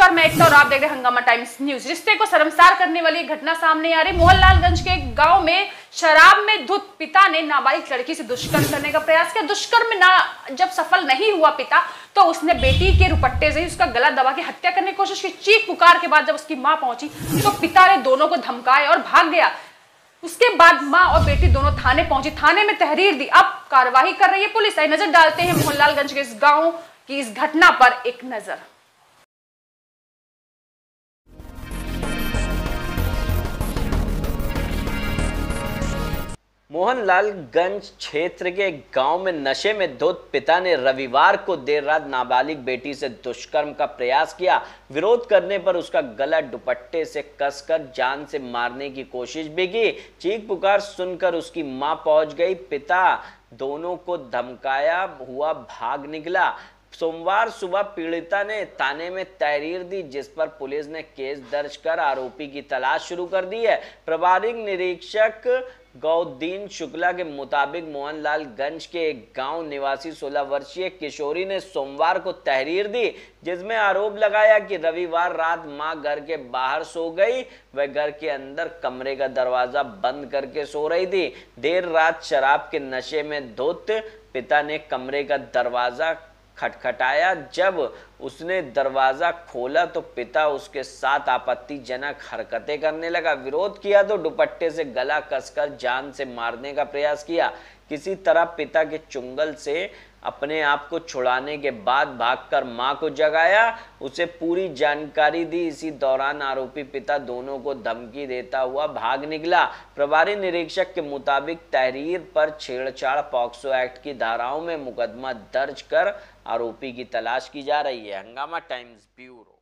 नमस्कार, मैं एकता और आप देख रहे हैं हंगामा टाइम्स न्यूज। रिश्ते को शर्मसार करने वाली घटना सामने आ रही। मोहनलालगंज के गांव में शराब में धुत पिता ने नाबालिग लड़की से दुष्कर्म करने का प्रयास किया। दुष्कर्म जब सफल नहीं हुआ पिता, तो उसने बेटी के रुपट्टे से उसका गला दबा के हत्या करने की कोशिश की। चीख पुकार के बाद जब उसकी मां पहुंची तो पिता ने दोनों को धमकाया और भाग गया। उसके बाद मां और बेटी दोनों थाने पहुंची, थाने में तहरीर दी। अब कार्रवाई कर रही है पुलिस। आई नजर डालते हैं मोहनलालगंज के इस गांव की इस घटना पर एक नजर। मोहनलालगंज क्षेत्र के गांव में नशे में धुत पिता ने रविवार को देर रात नाबालिग बेटी से दुष्कर्म का प्रयास किया। विरोध करने पर उसका गला दुपट्टे से कसकर जान से मारने की कोशिश भी की। चीख पुकार सुनकर उसकी मां पहुंच गई। पिता दोनों को धमकाया हुआ भाग निकला। सोमवार सुबह पीड़िता ने थाने में तहरीर दी, जिस पर पुलिस ने केस दर्ज कर आरोपी की तलाश शुरू कर दी है। प्रभारी निरीक्षक गौदीन शुक्ला के मुताबिक मोहनलालगंज के एक गांव निवासी 16 वर्षीय किशोरी ने सोमवार को तहरीर दी, जिसमें आरोप लगाया कि रविवार रात मां घर के बाहर सो गई। वह घर के अंदर कमरे का दरवाजा बंद करके सो रही थी। देर रात शराब के नशे में धुत पिता ने कमरे का दरवाजा खटखटाया। जब उसने दरवाजा खोला तो पिता उसके साथ आपत्तिजनक हरकतें करने लगा। विरोध किया तो दुपट्टे से गला कसकर जान से मारने का प्रयास किया। किसी तरह पिता के चुंगल से अपने आप को छुड़ाने के बाद भागकर मां को जगाया, उसे पूरी जानकारी दी। इसी दौरान आरोपी पिता दोनों को धमकी देता हुआ भाग निकला। प्रभारी निरीक्षक के मुताबिक तहरीर पर छेड़छाड़ पॉक्सो एक्ट की धाराओं में मुकदमा दर्ज कर आरोपी की तलाश की जा रही है। हंगामा टाइम्स ब्यूरो।